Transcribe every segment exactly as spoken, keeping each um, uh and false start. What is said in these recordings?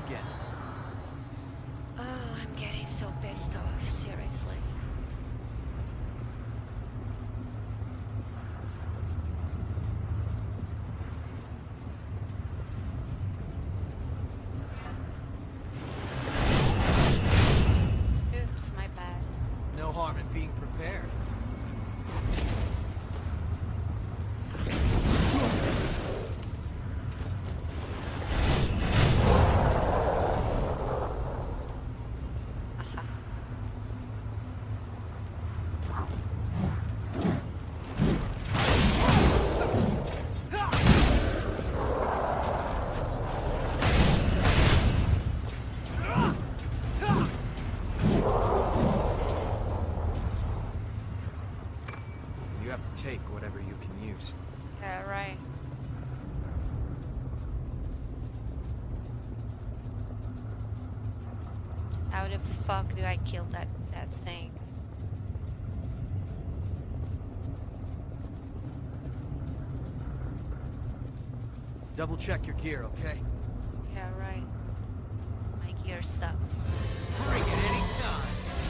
again. Oh, I'm getting so pissed off, seriously. Oops, my bad. No harm in being prepared. Take whatever you can use. Yeah, right. How the fuck do I kill that that thing? Double check your gear, okay? Yeah, right. My gear sucks. Bring it anytime.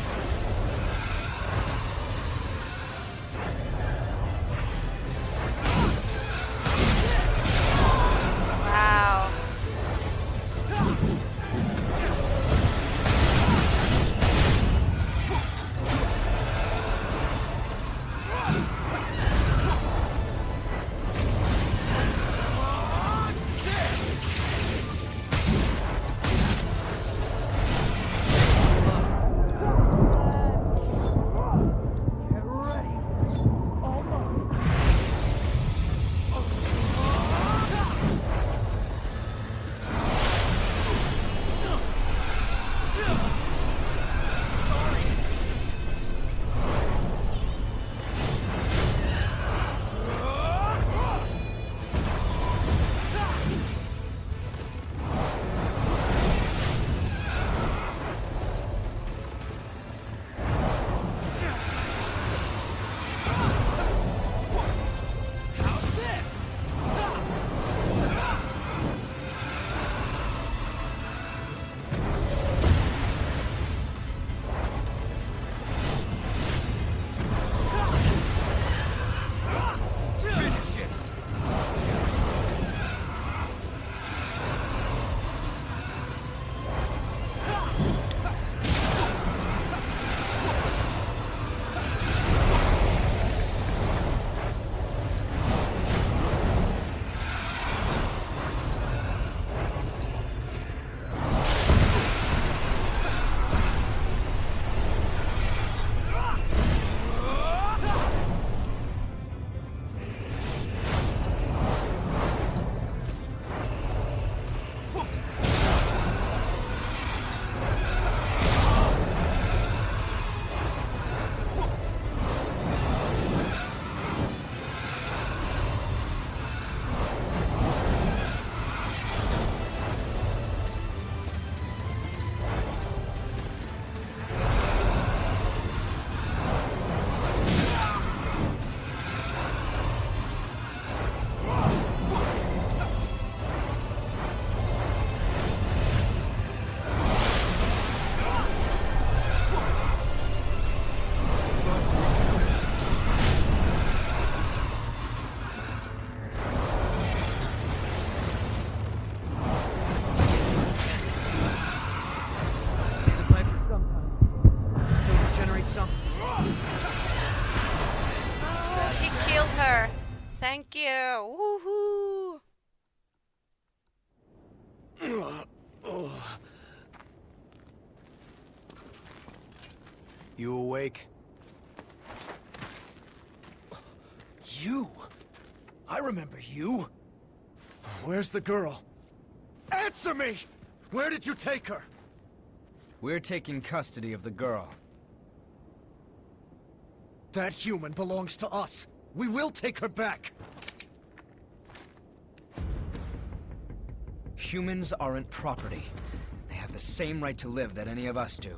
Wow. Thank you. Woohoo. You awake? You? I remember you. Where's the girl? Answer me! Where did you take her? We're taking custody of the girl. That human belongs to us. We will take her back. Humans aren't property. They have the same right to live that any of us do.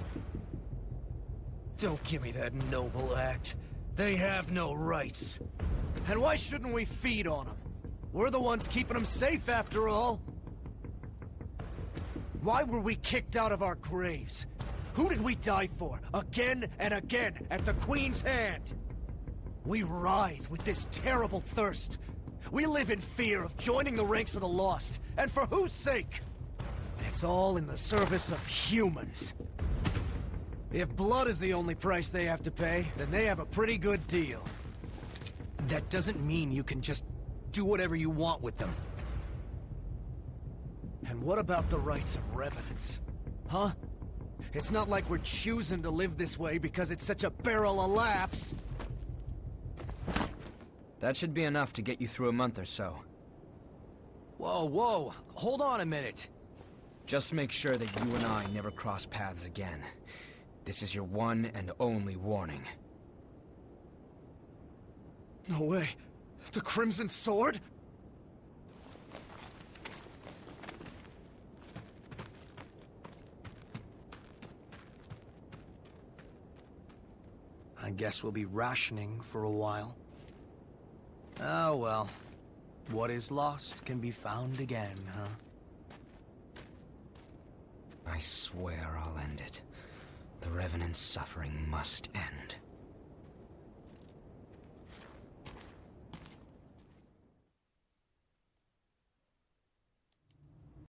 Don't give me that noble act. They have no rights. And why shouldn't we feed on them? We're the ones keeping them safe, after all. Why were we kicked out of our graves? Who did we die for, again and again, at the Queen's hand? We writhe with this terrible thirst. We live in fear of joining the ranks of the lost, and for whose sake? It's all in the service of humans. If blood is the only price they have to pay, then they have a pretty good deal. That doesn't mean you can just do whatever you want with them. And what about the rights of revenants? Huh? It's not like we're choosing to live this way because it's such a barrel of laughs. That should be enough to get you through a month or so. Whoa, whoa, hold on a minute. Just make sure that you and I never cross paths again. This is your one and only warning. No way. The Crimson Sword? I guess we'll be rationing for a while. Oh well. What is lost can be found again, huh? I swear I'll end it. The Revenant's suffering must end.